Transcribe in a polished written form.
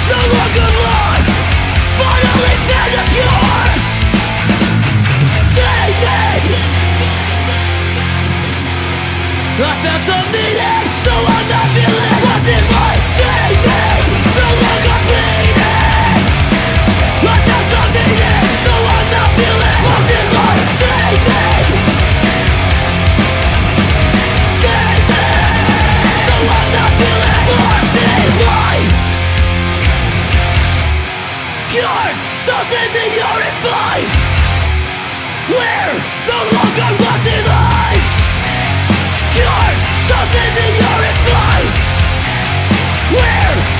no longer lost. Finally found a cure. Save me. I found some meaning, so I'm not feeling. What did life save me? No longer bleeding. I found some meaning, so I'm not feeling. What did life save me? Save me. So I'm not feeling lost in life. Cured, so send me your advice. We're no longer locked in life. Cured, so send me your advice. We're